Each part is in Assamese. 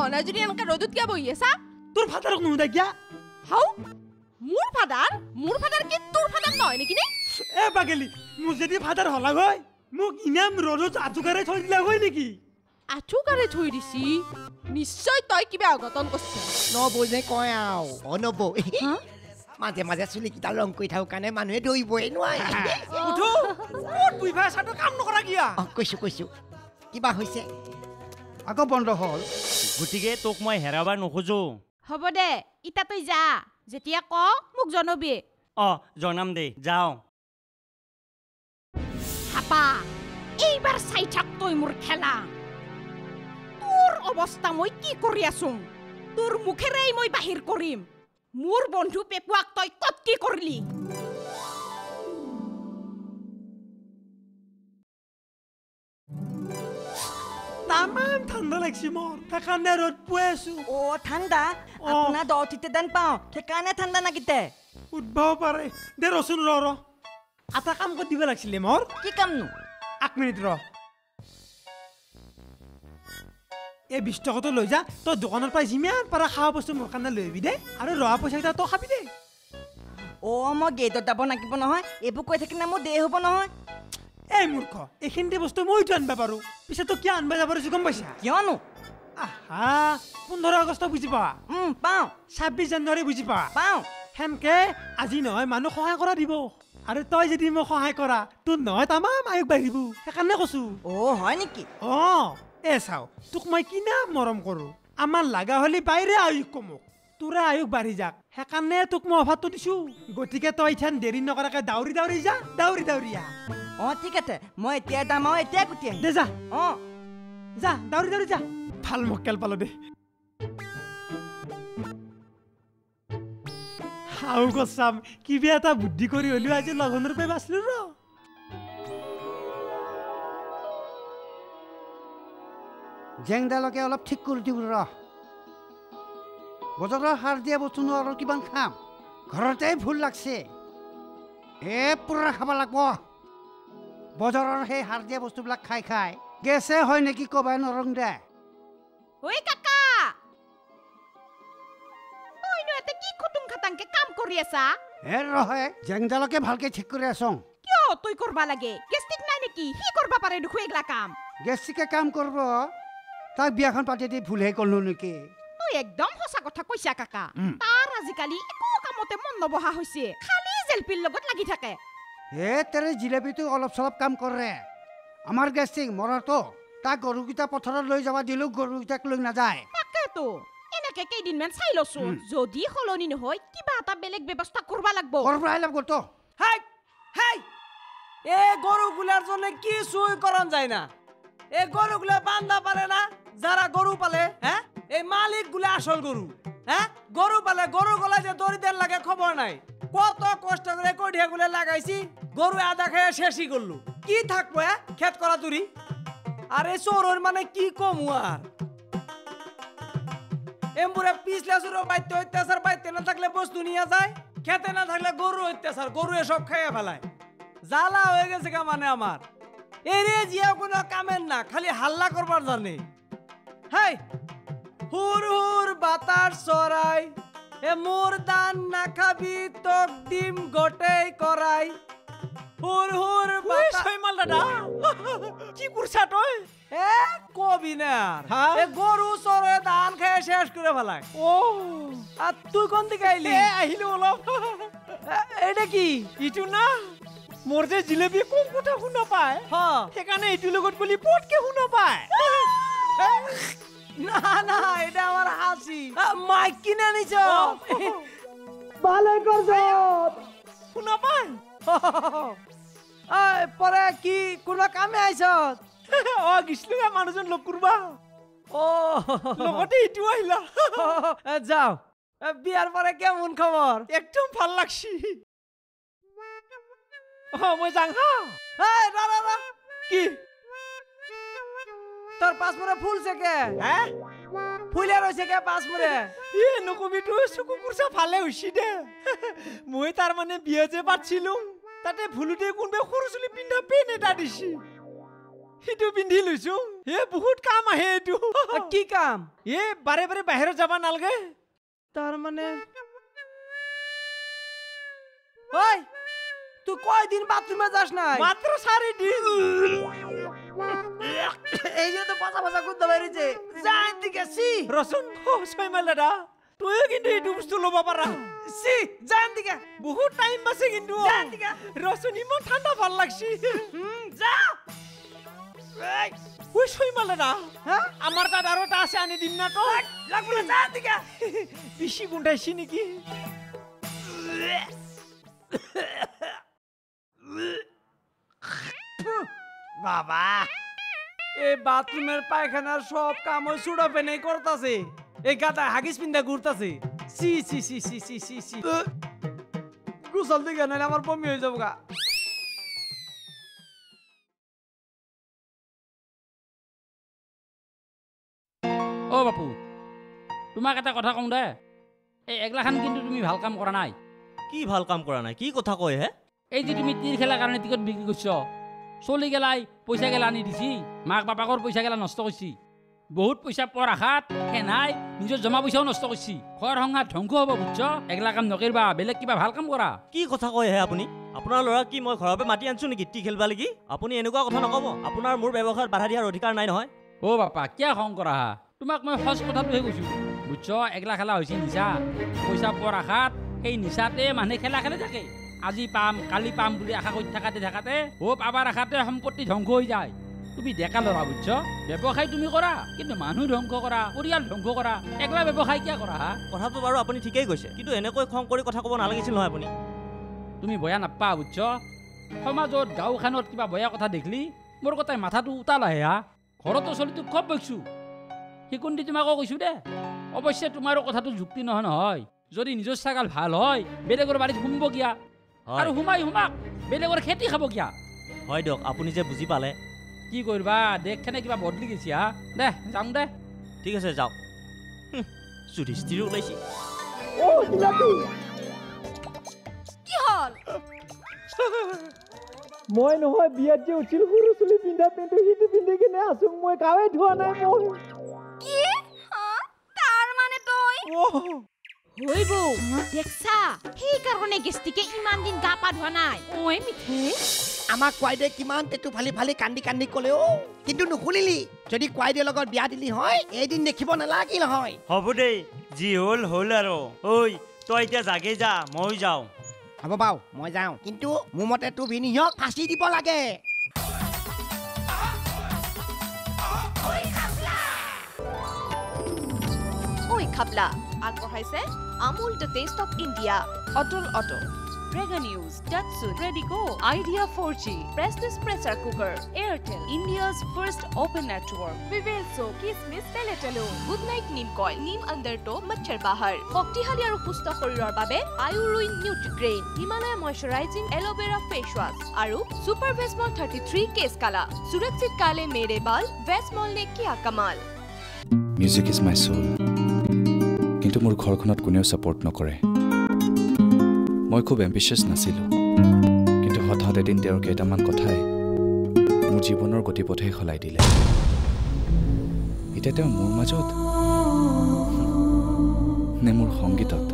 গহনা যদি এনেকা ৰ'দত কিয় বহি আছা তোৰ ফাদাৰক নুদা কিয়া হাও মোৰ ফাদাৰ কি তোৰ ফাদাৰ নহয় নেকি নে এ পাগেলি মোৰ যদি ফাদাৰ হলা হয় মোক ইনাম ৰ'দত আঁচুকাৰে থৈ দিলা হয় নেকি আঁচুকাৰে থৈ দিছি নিশ্চয় তই কিবা অঘটন কৰিছ নবৌজে কয় আও নবৌ মাজে মাজে চুলিকেইটা ৰং কৰি থাকো কাৰণে মানুহে দৌৰিবই নোৱাৰে উঠো ক'ত বুইভা চাটো কাম নকৰা কিয়া কৈছো কিবা হৈছে আকৌ বন্ধ হ'ল গতিকে তোক মই হেৰাবাৰ নোখোজো হ'ব দে ইটা তই যা যেতিয়া ক মোক জনাবি জনাম দে যাও হাপা এইবাৰ চাই থাক তই মোৰ খেলা তোৰ অৱস্থা মই কি কৰি আছো তোৰ মুখেৰেই মই বাহিৰ কৰিম মোৰ বন্ধু পেপুৱাক তই কত কি কৰিলি তামাম ঠাণ্ডা লাগছি মোৰ সেইকাৰণে ৰ'দ পুৱাই আছো ঠাণ্ডা আপোনাৰ দহটিতে দান পাওঁ সেইকাৰণে ঠাণ্ডা নাগিতে উঠবাও পাৰে দে ৰচোন ৰ এটা কাম কৰি দিব লাগিছিলে মোৰ কি কামনো 1 মিনিট ৰ এই 20 টকাটো লৈ যা তই দোকানৰ পৰা যিমান পাৰা খাৱা বস্তু মোৰ কাৰণে লৈ আহিবি দে আৰু ৰহা পইচাকেইটা তই খাবি দে মই গেটত যাব নাগিব নহয় এইবোৰ কৈ থাকিলে মোৰ দেৰি হ'ব নহয় এই মূৰ্খ এইখিনিতে বস্তু মইতো আনবা পাৰো পিছে তই কিয় আনবা যাব পাৰিছো গম পাইছা কিয়নো আহা 15 আগষ্ট বুজি পাৱা পাওঁ 26 জানুৱাৰী বুজি পাৱা পাওঁ হেনকে আজি নহয় মানুহ সহায় কৰা দিব আৰু তই যদি মোক সহায় কৰা তোৰ নহয় তামাম আয়ুস বাঢ়িব সেইকাৰণে কৈছো হয় নেকি এ চাও তোক মই কিনা মৰম কৰো আমাৰ লাগা হলি বাইৰে আয়ুস কমক তোৰে আয়ুস বাঢ়ি যাক সেইকাৰণে তোক মই অফাৰটো দিছো গতিকে তই ইথান দেৰি নকৰাকে দাউৰি যা দাউৰি ঠিক আছে মই এতিয়া দাম আৰু এতিয়া গুটি আহিম দে যা যা দাউৰি যা ভাল মক্কেল পালো দে হাও গছাম কিবা এটা বুদ্ধি কৰি হলিও আজি লগনৰ পে বাচলো ৰ জেংডালকে অলপ ঠিক কৰি দিব ৰ বজাৰৰ সাৰ দিয়া বস্তুনো আৰু কিমান খাম ঘৰতে ভুল লাগছে পুৰা খাব লাগিব বজাৰৰ সেই সাৰ দিয়া বস্তুবিলাক খাই গেছে হয় নেকি কবাই নৰং দে ঐ কাকা তইনো এতে কি খুটুং খাটাংকে কাম কৰি আছা ৰহে জেংডালকে ভালকে ঠিক কৰি আছং কিয় তই কৰবা লাগে গেষ্টিক নাই নেকি সি কৰবা পাৰে দেখো এগলা কাম গেষ্টিকে কাম কৰিব তাক বিয়াখন পাতি দি ভুলহে কৰিলো নেকি তই একদম সঁচা কথা কৈছা কাকা তাৰ আজিকালি একো কামতে মন নবহা হৈছে খালি জেলপিৰ লগত লাগি থাকে তেৰে জিলেপিটো অলপ চলপ কাম কৰে আমাৰ গেষ্টিক মৰাটো তাক গৰুকেইটা পথাৰত লৈ যাবা দিলো গৰুকেইটাক লৈ নাযায় তাকেতো এনেকে কেইদিনমান চাই লছো যদি সলনি নহয় কিবা এটা বেলেগ ব্যৱস্থা কৰবা লাগব তো গৰুগুলাৰ জন্য কি চুই কৰন যায় না গৰুগুলা বান্ধা পালে না যারা গরু পালে এই মালিক গুলা আসল গরু গরু পালে গরু গলা যে দড়ি দেন লাগে খবর নাই কত কষ্ট করে কড়িয়া গুলা লাগাইছি গরু আধা খেয়ে শেষই করলো কি থাকবো খেত করা তুরি আরে চোরর মানে কি কমু আর এমপুরে পিছলে চোর বাইতে অত্যাচার বাইতে না থাকলে বস্তু নিয়ে যায় খেতে না থাকলে গরু অত্যাচার গরু সব খাইয়া ফেলায় জ্বালা হয়ে গেছে কা মানে আমার এরে জিয়া কোনো কামের না খালি হাল্লা করবার জানে হাই হুর হুর বাতাস চড়াই মোর দান না খাবি তোক ডিম গোটেই করাই হুর হুর মাল দাদা কি করছা তুই কবি না গরু চরে ধান খেয়ে শেষ করে ফেলায় আর তুই কোন দিকে আইলি আহিলো অলপ এটা কি ইটু না মোর যে জিলেবি কোন কথা শুনা পায় সেকাৰণে এইটো লগত বলি পটকে শুনা পায় না এটা আমার হাসি মাইক কিনে নিছ ভালে করছ শুনা পায় পরে কি কোনো কামে আইছ গিছলুগা মানুহজন লগ করবা লগতে ইটো আহিলা যাও বিয়ার পরে কেমন খবর একদম ভাল লাগছি মই যাং কি তোর পাঁচমুরে ফুলছে কে ফুলে রয়েছে কে পাঁচমুরে নকবি তুই চকু কুরসা ভালে হইছি দে মই তার মানে বিয়ে যে পাচ্ছিলুম তাতে ভুলুতে কোনবে সরু চুলি পিন্ধা পেন এটা দিছি সিটো পিন্ধি লৈছো বহুত কাম আহে এইটো কি কাম বাৰে বাৰে বাহিৰত যাব নালাগে তাৰ মানে ওই তুই কয়দিন বাথরুমে যাস নাই মাত্র 4 দিন এই যে তো পাছা পাছা করতে বাইরেছে যাই দিকে সি রসুন সৈমাল দাদা তুইও কিন্তু এইটো বস্তু ল'ব পাৰা সি যাই দিকে বহুত টাইম আছে কিন্তু যাই দিকে রসুন ইমান ঠাণ্ডা ভাল লাগছি যা ওই সৈমাল দাদা হ্যাঁ আমার তাত আৰু এটা আছে আনি দিম না তো লাগবে না যাই দিকে বেশি গুন্ডাইছি নেকি বাবা এই বাথরুমের পায়খানার সব কাম ওই সুড়া পেনে করতাছে এই গাদা হাগিস পিন্দা ঘুরতাছে সি সি সি সি সি সি সি গুসল দিকে নাহলে আমার বমি হয়ে যাবো গা ও বাপু তোমাক এটা কথা কওঁ দে এই এগলাখান কিন্তু তুমি ভাল কাম কৰা নাই কি ভাল কাম কৰা নাই কি কথা কয় হে এই যে তুমি তীৰ খেলাৰ কাৰণে টিকট বিক্ৰী কৰিছ চলি গেলাই পইচা গেলা আনি দিছি মাক বাপাকৰ পইচা গেলা নষ্ট কৰিছি বহুত পইচা পৰ আশাত নাই নিজৰ জমা পইচাও নষ্ট কৰিছি ঘৰ সংসাৰ ধ্বংস হ'ব বুজছ এগলা কাম নকৰিবা বেলেগ কিবা ভাল কাম কৰা কি কথা কয় হে আপুনি আপোনাৰ ল'ৰা কি মই ঘৰৰ পৰা মাতি আনছো নেকি টি খেলবা লাগি আপুনি এনেকুৱা কথা নকব আপোনাৰ মোৰ ব্যৱসায়ত বাধা দিয়াৰ অধিকাৰ নাই নহয় অ বাপা কিয় খং কৰা তোমাক মই সঁচ কথাটোহে কৈছোঁ বুজছ এগলা খেলা হৈছে নিচা পইচা পৰ আশাত সেই নিচাতে মানুহে খেলা খেলে থাকে আজি পাম কালি পাম বুলি আশা কৰি থাকাতে পাবাৰ আশাতে সম্পত্তি ধ্বংস হৈ যায় তুমি ডেকা ল'ৰা বুজছ ব্যৱসায় তুমি কৰা কিন্তু মানুহ ধ্বংস কৰা পৰিয়াল ধ্বংস কৰা একলা ব্যৱসায় কিয় কৰা কথাটো বাৰু আপুনি ঠিকেই কৈছে কিন্তু এনেকৈ খং কৰি কথা ক'ব নালাগিছিল নহয় আপুনি তুমি বয়া নাপা বুজছ সমাজত গাঁওখনত কিবা বয়া কথা দেখিলি মোৰ কথাই মাথাটো উতাল আহে ঘৰতো চলিটো খুব বৈছোঁ সিকুন্দি তোমাকো কৈছোঁ দে অৱশ্যে তোমাৰো কথাটো যুক্তি নহয় যদি নিজৰ ছাগাল ভাল হয় বেলেগৰ বাৰীত সোমাব কিয়া আৰু সোমাক বেলেগৰ খেতি খাব কিয়া হয় দিয়ক আপুনি যে বুজি পালে কি কৰিবা দেশখনে কিবা বদলি গৈছে দে যাম দে ঠিক আছে যাওক যুধিষ্ঠিৰো ওলাইছে কি হল মই নহয় বিয়াত যে উঠিল সৰু চুলি পিন্ধা পেণ্টটো সিটো পিন্ধি কিনে আছো মই গাৱে ধোৱা নাই মই কি তাৰ মানে তই হৈ বৌ দেখছা সেইকাৰণে গেষ্টিকে ইমান দিন গা পা ধোৱা নাই ঐ মিঠে আমাক কোৱাইদে কিমান তেটো ফালি ফালি কান্দি কান্দি ক'লেও কিন্তু নুশুনিলি যদি কোৱাইদেৰ লগত বিয়া দিলি হয় এদিন দেখিব নালাগিল হয় হ'ব দেই যি হ'ল আৰু ঐ তই এতিয়া জাগে যা মই যাওঁ হ'ব বাও মই যাওঁ কিন্তু মোৰ মতে তোৰ বিনিহক ফাঁচি দিব লাগে ঐ খাপলা আগবঢ়াইছে Amul the taste of India Atal auto Prega News, Datsun, Predigo, Idea 4G, Prestige Pressure Cooker, Airtel, India's first open network, Vivel So, Kismis, Peletalo, Good Night Neem Coil, Neem Undertow, Machhar Bahar, Foktihali aru Pusto Shorirar Babe, Ayuruin Nutri-Grain, Himalaya Moisturizing Aloe Vera Face Wash, aru Super Vesmol 33 Case Kala, Surakshit Kale Mere Bal, Vesmol ne Kiya Kamal. Music is my soul. কিন্তু মোৰ ঘৰখনত কোনেও সাপোৰ্ট নকৰে মই খুব এম্বিশিয়াছ নাছিলোঁ কিন্তু হঠাৎ এদিন তেওঁৰ কেইটামান কথাই মোৰ জীৱনৰ গতিপথে সলাই দিলে এতিয়া তেওঁ মোৰ মাজত নে মোৰ সংগীতত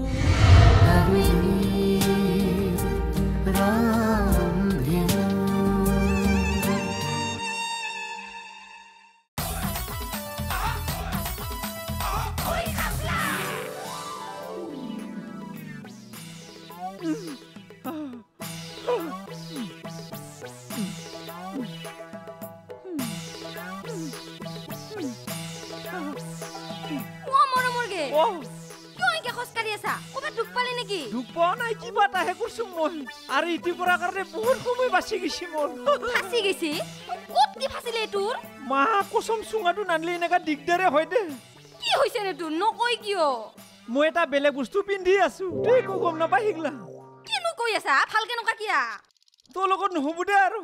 আৰু ইতি পৰা কাৰণে বহুত সময় বাচি গৈছে মোৰ ফাঁচি গৈছে ক'ত কি ফাঁচিলে তোৰ মা কসম চুঙাটো নানলি এনেকা দিগদাৰে হয় দে কি হৈছে ৰে তোৰ নকৈ কিয় মই এটা বেলেগ বস্তু পিন্ধি আছো তুই একো গম নাপাই শিকলা কিনো কৈ আছা ভালকে নকা কিয়া তোৰ লগত নহ'ব দে আৰু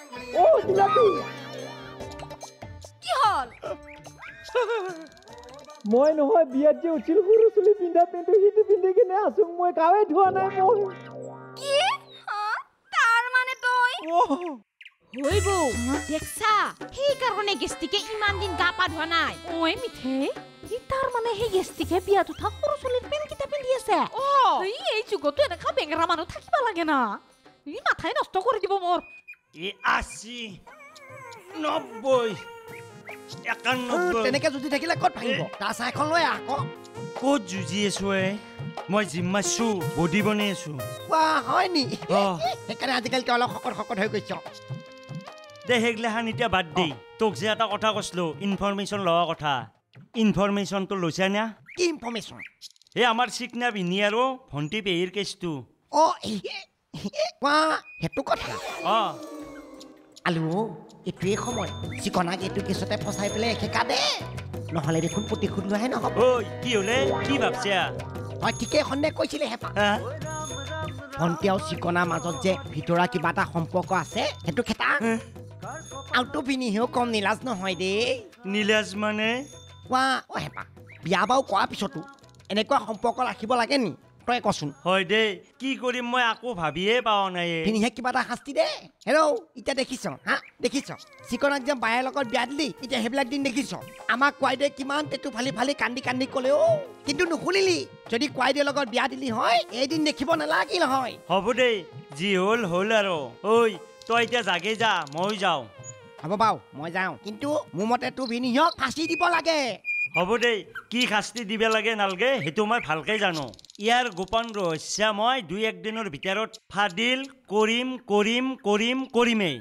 কি হল মই নহয় বিয়াত যে উঠিল সৰু চুলি পিন্ধা পেণ্টটো সিটো পিন্ধি কিনে আছো মই গাৱে ধোৱা নাই মই কি তাৰ মানে তই হৈ বৌ দেখছা সেইকাৰণে গেষ্টিকে ইমান দিন গা পা ধোৱা নাই ঐ মিঠে ই তাৰ মানে সেই গেষ্টিকে বিয়াত উঠা সৰু চুলিৰ পেণ্টকেইটা পিন্ধি আছে এই যুগতো এনেকা বেঙেৰা মানুহ থাকিব লাগে না ই মাথাই নষ্ট কৰি দিব মোৰ 80 90 91 তেনেকে যুঁজি থাকিলে ক'ত ভাঙিব তাৰ চাইখন লৈ আকৌ ক'ত যুঁজি আছো মই জিম মাৰিছো বডি বনাই আছো কোৱা হয় নি সেইকাৰণে আজিকালি তই অলপ শকত শকত হৈ গৈছ দে সেইগিলাখান এতিয়া বাদ দেই তোক যে এটা কথা কৈছিলো ইনফৰমেশ্যন লোৱা কথা ইনফৰমেশ্যনটো লৈছা না কি ইনফৰমেশ্যন এই আমাৰ চিকনা ভিনি আৰু ভণ্টি পেহীৰ কেছটো কোৱা সেইটো কথা আলু এইটোৱে সময় চিকনাক এইটো কেছতে ফচাই পেলাই একেকা দে নহ'লে দেখোন প্ৰতিশোধ লোৱাহে নহ'ব ঐ কি হ'লে কি ভাবছা তই ঠিকেই সন্দেহ কৈছিলে হেপা ভণ্টি আৰু চিকনাৰ মাজত যে ভিতৰা কিবা এটা সম্পৰ্ক আছে সেইটো খেতা আৰু তো পিনিহেও কম নীলাজ নহয় দেই নীলাজ মানে কোৱা হেপা বিয়া বাৰু কৰাৰ পিছতো এনেকুৱা সম্পৰ্ক ৰাখিব লাগে নি তই কচোন হয় দেই কি কৰিম মই আকৌ ভাবিয়ে পাওঁ নাই পিনিহে কিবা এটা শাস্তি দে হেৰৌ এতিয়া দেখিছ দেখিছ চিকনাক যে বায়েৰ লগত বিয়া দিলি এতিয়া সেইবিলাক দিন দেখিছ আমাক কোৱাইদে কিমান পেটু ফালি ফালি কান্দি কান্দি ক'লে কিন্তু নুশুনিলি যদি কোৱাইদেৰ লগত বিয়া দিলি হয় এদিন দেখিব নালাগিল হয় হ'ব দেই যি হ'ল হ'ল আৰু ঐ তই এতিয়া জাগে যা মই যাওঁ হ'ব বাৰু মই যাওঁ কিন্তু মোৰ মতে তোৰ ভিনিহক ফাঁচি দিব লাগে হ'ব দেই কি শাস্তি দিব লাগে নালগে সেইটো মই ভালকৈ জানো ইয়াৰ গোপন ৰহস্য মই 2-1 দিনৰ ভিতৰত ফাদিল কৰিম কৰিম কৰিম কৰিমেই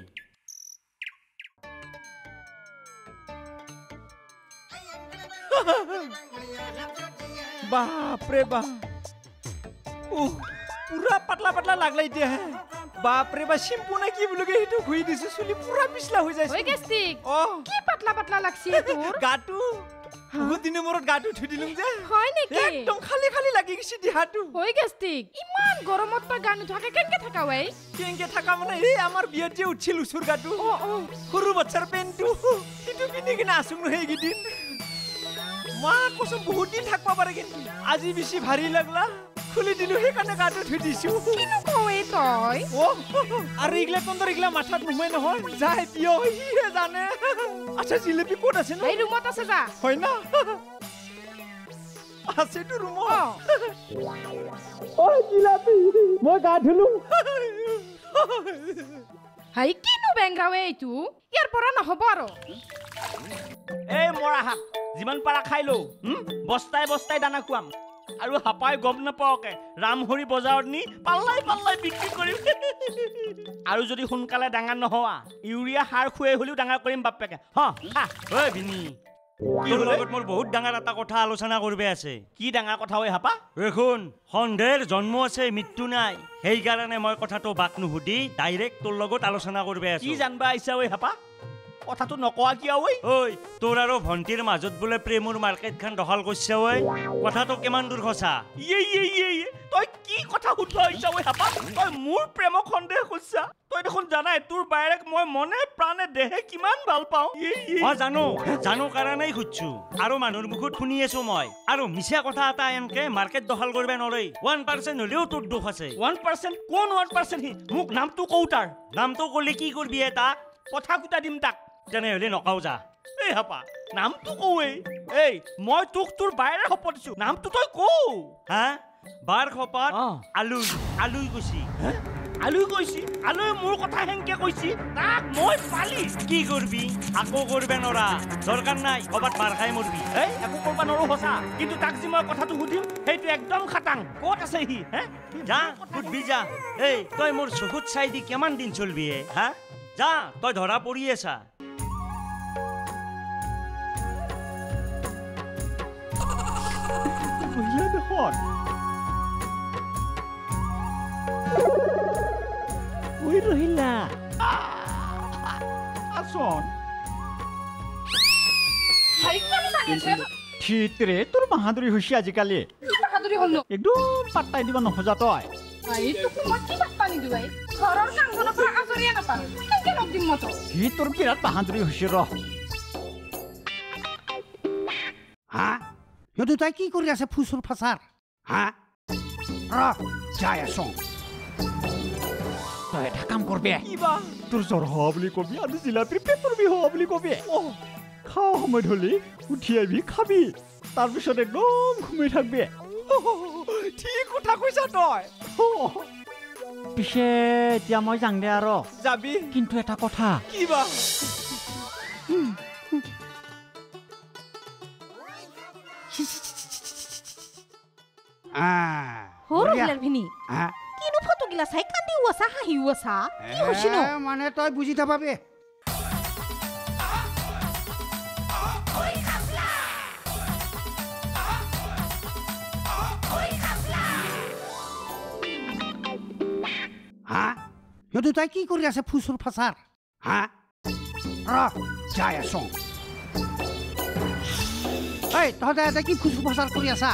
বাপৰে বাপ পুৰা পাতলা পাতলা লাগলে এতিয়া বাপৰে বা চিম্পু নে কি বুলি সেইটো ঘুই দিছো চুলি পুৰা পিছলা হৈ যায় কি পাতলা পাতলা লাগছে তোৰ গাটো বহুত দিনৰ মূৰত গাটো ধুই দিলুম যে হয় নেকি একদম খালি খালি লাগি গৈছে দেহাটো হৈ গেষ্টিক ইমান গৰমত তই গা নুধুৱাকে কেনেকে থাকা ঐ কেনেকে থাকা মানে এই আমাৰ বিয়াত যে উঠিল উচুৰ গাটো সৰু বাচ্চাৰ পেণ্টটো সেইটো পিন্ধি কিনে আছো নহয় এইকেইদিন মা কচোন বহুত দিন থাকবা পাৰে কিন্তু আজি বেছি ভাৰী লাগলা খুলি দিলো সেইকাৰণে গাটো ধুই দিছো কিনো কয় তই আৰু এইগিলা তন্দৰ এইগিলা মাথাত নোমাই নহয় যায় পিয় সিহে জানে আচ্ছা জিলেপি ক'ত আছে ন এই ৰুমত আছে যা হয় না আছেতো ৰুমত জিলাপি মই গা ধুলো হাই কিনো বেংৰাৱে এইটো ইয়াৰ পৰা নহ'ব আৰু এই মৰা শাক যিমান পাৰা খাই লওঁ বস্তাই বস্তাই দানা খুৱাম আৰু হাপাই গম নাপাওকে ৰামহৰি বজাৰত নি পাল্লাই পাল্লাই বিক্ৰী কৰিম আৰু যদি সোনকালে ডাঙৰ নোহোৱা ইউৰিয়া সাৰ খুৱাই হ'লেও ডাঙৰ কৰিম বাপেকে ঐ ভিনি তোৰ লগত মোৰ বহুত ডাঙৰ এটা কথা আলোচনা কৰিব আছে কি ডাঙৰ কথা ঐ হাপা দেখোন সন্দেহৰ জন্ম আছে মৃত্যু নাই সেইকাৰণে মই কথাটো বাক নুসুধি ডাইৰেক্ট তোৰ লগত আলোচনা কৰিব আছো কি জানবা আহিছা ঐ হাপা কথাটো নকোৱা কিয় ঐ তোৰ আৰু ভণ্টিৰ মাজত বোলে প্ৰেমৰ মাৰ্কেটখন দখল কৰিছে ঐ কথাটো কিমান দূৰ সঁচা তই কি কথা সুধবা আহিছা ঐ হাপা তই মোৰ প্ৰেমক সন্দেহ কৰিছা তই দেখোন জানাই তোৰ বাইৰেক মই মনে প্ৰাণে দেহে কিমান ভাল পাওঁ জানো কাৰণেই সুধছো আৰু মানুহৰ মুখত শুনি আছো মই আৰু মিছা কথা এটা এনকে মাৰ্কেট দখল কৰিব নোৱাৰি 1% হ'লেও তোৰ দুখ আছে 1% কোন 1% সি মোক নামটো কওঁ তাৰ নামটো ক'লে কি কৰিবি তাক কথা কুটা দিম তাক তেনেহ'লে নকওঁ যা এই হাপা নামটো কওঁৱেই এই মই তোক তোৰ বাইৰে শপত দিছো নামটো তই কওঁ বাৰ খপাত আলুই কৈছি আলুই কৈছি আলুই মোৰ কথা হেংকে কৈছি তাক মই পালি কি কৰবি আকৌ কৰবে নৰা দৰকাৰ নাই ক'বাত মাৰ খাই মৰবি এই একো কৰবা নৰো সঁচা কিন্তু তাক যি মই কথাটো সুধিম সেইটো একদম খাটাং ক'ত আছে সি যা সুধবি যা এই তই মোৰ চকুত চাই দি কিমান দিন চলবি যা তই ধৰা পৰি আছা ৰহিলা আসন ঠিকৰে তোৰ বাহাদুৰি হৈছে আজিকালি একদম পাত্তাই দিব নোখোজা তই সি তোৰ বিৰাট বাহাদুৰি হৈছে সিহঁত দুটাই কি কৰি আছে ফুচুৰ ফাচাৰ হা ৰ যাই আছো তই এটা কাম কৰবি কিবা তোৰ জ্বৰ হোৱা বুলি কবি আৰু জিলাপিৰ পেটৰ বিষ হোৱা বুলি কবি খাওঁ সময়ত হ'লি উঠি আহিবি খাবি তাৰপিছত একদম ঘুমাই থাকবি ঠিক কথা কৈছা তই পিছে এতিয়া মই যাং দে আৰু যাবি কিন্তু এটা কথা কিবা কিনো ফটো গিলা চাই কান্দিও আছা হাঁহিও আছা কি হৈছে ন মানে তই বুজি নাপাবি হা সিহঁত দুটাই কি কৰি আছে ফুচুৰ ফাচাৰ হা ৰ যাই আছো এই তহঁতে এটা কি ফুচুৰ ফাচাৰ কৰি আছা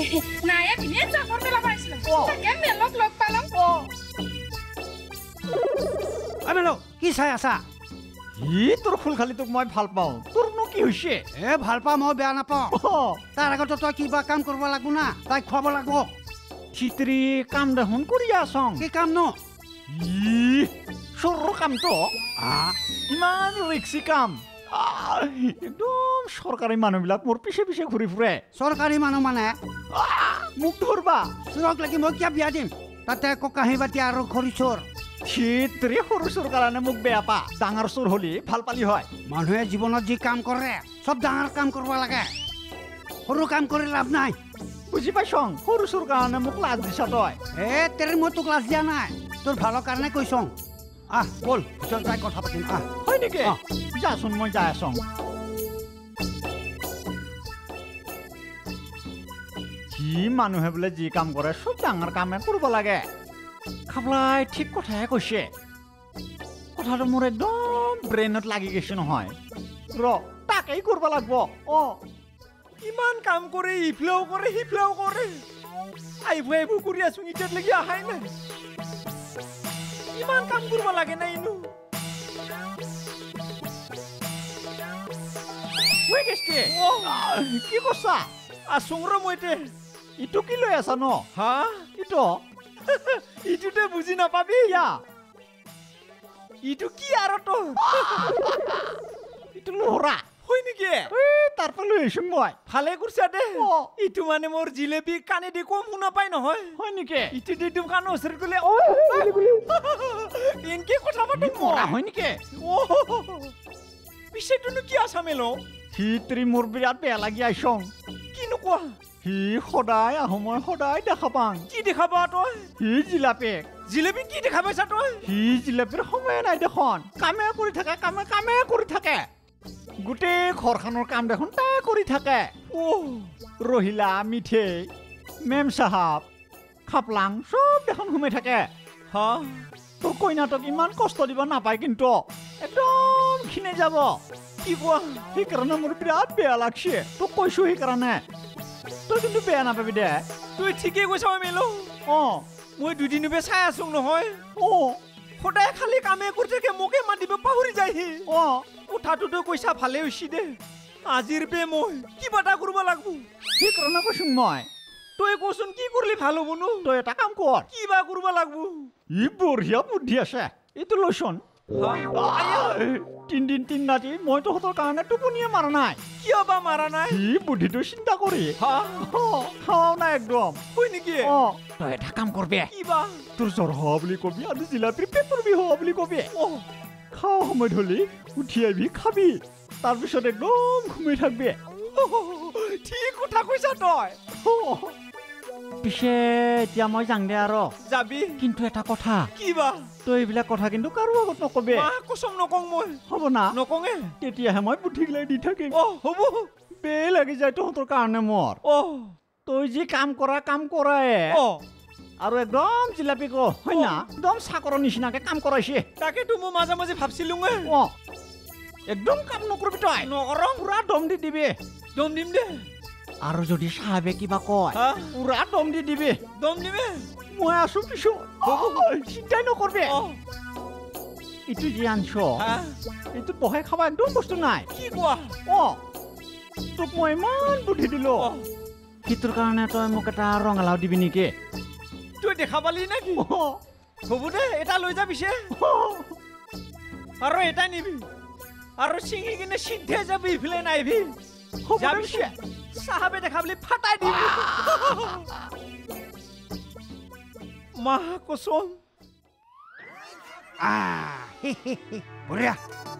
কি চাই আছা তোৰ ফুল খালি তোক মই ভাল পাওঁ তোৰনো কি হৈছে ভাল পাওঁ মই বেয়া নাপাওঁ তাৰ আগতে তই কিবা কাম কৰিব লাগিব না তাইক খুৱাব লাগিব চিত্ৰী কাম দেখোন কৰি আছ কি কাম ন চোৰৰ কামটো ইমান ৰিক্সি কাম একদম চৰকাৰী মানুহবিলাক মোৰ পিছে পিছে ঘূৰি ফুৰে চৰকাৰী মানুহ মানে মোক ধৰবা চোৰক লাগি মই কিয় বিয়া দিম তাতে আকৌ কাঁহী বাতি আৰু খৰি চোৰ চিত্ৰী সৰু চোৰ কাৰণে মোক বেয়া পা ডাঙৰ চোৰ হলি ভাল পালি হয় মানুহে জীৱনত যি কাম কৰে চব ডাঙৰ কাম কৰিব লাগে সৰু কাম কৰি লাভ নাই বুজি পাইছ সৰু চোৰ কাৰণে মোক লাজ দিছ তই তেৰে মই তোক লাজ দিয়া নাই তোৰ ভালৰ কাৰণে কৈছ বল ভিতৰত যাই কথা পাতিম হয় নেকি যাচোন মই যাই আছো কি মানুহে বোলে যি কাম কৰে চব ডাঙৰ কামে কৰিব লাগে খাবলাই ঠিক কথাহে কৈছে কথাটো মোৰ একদম ব্ৰেইনত লাগি গৈছে নহয় ৰ তাকেই কৰিব লাগিব ইমান কাম কৰে ইফালেও কৰে সিফালেও কৰে আইবু কৰি আছো এতিয়ালৈকে অহাই নাই ইমান কাম কৰিব লাগে নাই ইনো কি কৈছা আছোং ৰ মই ইটো কি লৈ আছা ন হা ইটো ইটোতে বুজি নাপাবি ইটো কি আৰু তো ইটো লোহৰা হয় নেকি তাৰ পৰা লৈ আহিছো মই ভালে কৰিছা দে ইটো মানে মোৰ জিলেপি কাণে দি কম শুনা পাই নহয় হয় নেকি ইটো দি তোম কাণৰ ওচৰত গ'লে ইনকে কথা পাতি মৰা হয় নেকি পিছে তুনো কি আছা মেলো সি তৰি মোৰ বিৰাট বেয়া লাগি আইছং কিনো কোৱা সি সদায় আহো মই সদায় দেখা পাং কি দেখা পা তই সি জিলাপি জিলাপি কি দেখা পাইছা তই সি জিলাপিৰ সময় নাই দেখোন কামে কৰি থাকে কামে কৰি থাকে গোটেই ঘৰখনৰ কাম দেখোন তাই কৰি থাকে ৰহিলা মিঠে মেম চাহাব খাপলাং চব দেখোন সোমাই থাকে তোৰ কইনাটোক ইমান কষ্ট দিব নাপায় কিন্তু একদম খিনে যাব কি কোৱা সেইকাৰণে মোৰ বিৰাট বেয়া লাগছে তোক কৈছো সেইকাৰণে তই কিন্তু বেয়া নাপাবি দে তই ঠিকেই কৈছ মেলো মই দুদিনবে চাই আছো নহয় সদায় খালি কামে কৰি থাকে মোকে মাতিব পাহৰি যায়হি কথাটো তই কৈছা ভালে হৈছে দে আজিৰ বে মই কিবা এটা কৰিব লাগিব সেইকাৰণে কৈছো মই তই কচোন কি কৰিলে ভাল হ'ব নো তই এটা কাম কৰ কিবা কৰিব লাগিব ই বঢ়িয়া বুদ্ধি আছে এইটো লৈচোন 3 দিন 3 ৰাতি মই তহঁতৰ কাৰণে টোপনিয়ে মাৰা নাই কিয় বা মাৰা নাই ই বুদ্ধিটো চিন্তা কৰি খাও না একদম হয় নেকি তই এটা কাম কৰবি কিবা তোৰ জ্বৰ হোৱা বুলি কবি আৰু জিলাপিৰ পেটৰ বিষ হোৱা বুলি কবি খাও সময়ত হ'লি উঠি আহিবি খাবি তাৰপিছত একদম ঘুমাই থাকবি ঠিক কথা কৈছা তই পিছে এতিয়া মই যাং দে আৰু যাবি কিন্তু এটা কথা কিবা তই এইবিলাক কথা কিন্তু কাৰো আগত নকবি কচম নকং মই হ'ব না নকঙে তেতিয়াহে মই বুদ্ধিগিলাই দি থাকিম হ'ব বেয়া লাগি যায় তহঁতৰ কাৰণে মোৰ তই যি কাম কৰাই আৰু একদম জিলাপি কো হয় না একদম চাকৰৰ নিচিনাকে কাম কৰাইছে তাকেতো মই মাজে মাজে ভাবছিলো একদম কাম নকৰবি তই নকৰং পুৰা দম দি দিবি দম দিম দে আৰু যদি সাহেবে কিবা কয় পুৰা দম দি দিবি মই আছো পিছো চিন্তাই নকৰবি ইটো যি আনছ এইটো বহাই খাবা একদম বস্তু নাই কি কোৱা তোক মই ইমান বুদ্ধি দিলো সিটোৰ কাৰণে তই মোক এটা ৰঙালাও দিবি নেকি তুই দেখা পালি নেকি হ'ব দে এটা লৈ যা পিছে আৰু এটা নিবি আৰু চিঙি কিনে সিদ্ধে যাবি ইফালে নাইবি যাবি চাহাবে দেখা বুলি ফাটাই দিবি মা কসম বঢ়িয়া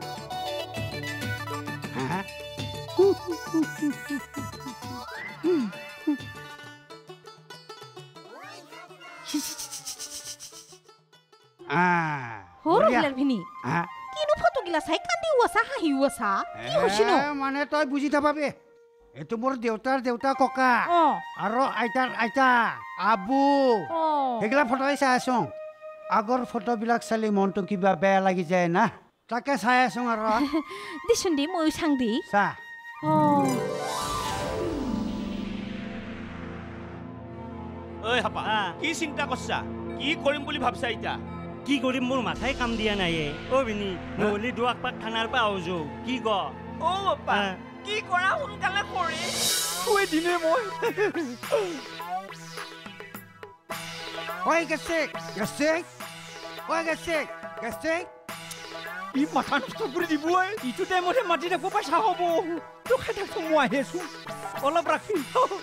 মানে তই বুজি নাপাবি এইটো মোৰ দেউতাৰ দেউতা ককা আৰু আইতাৰ আইতা আবু সেইগিলা ফটোই চাই আছো আগৰ ফটোবিলাক চালি মনটো কিবা বেয়া লাগি যায় না তাকে চাই আছো আৰু দিচোন দি মই চাং দি চা ঐ হাপা কি চিন্তা কৰছা কি কৰিম বুলি ভাবছা এতিয়া কি কৰিম মোৰ মাথাই কাম দিয়া নাই অ বিনি নহলি দুৱাক পাক খানাৰ পৰা আহো কি গ অ বাপা কি কৰা সোনকালে কৰি থৈ দিনে মই ঐ গেছেক গেছেক ঐ গেছেক গেছেক ই মাথা নষ্ট কৰি দিব ইটো টাইমতে মাতি থাকিব পাইছা হ'ব তো খাই থাকো মই আহি আছো অলপ ৰাখি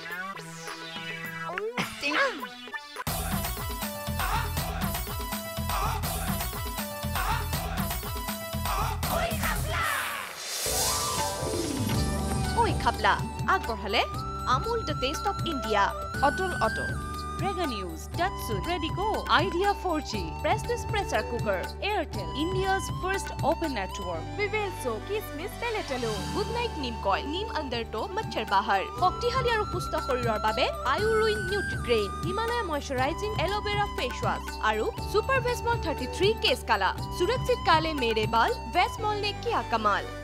Khapla আগবঢ়ালে Amul the taste of India Atal auto Prega News, Datsun, Ready Go, Idea 4G, Prestige Pressure Cooker, Airtel, India's first open network. Vivel So, Kismis Peletalo, Good Night Neem Coil, Neem Under Toe, Machhar Bahar. Foktihali aru pusto shorirar babe, Ayuruin Nutri-Grain, Himalaya Moisturizing Aloe Vera Face Wash, aru Super Vesmol 33 Case Kala. Surakshit Kale Mere Bal, Vesmol ne kiya kamal.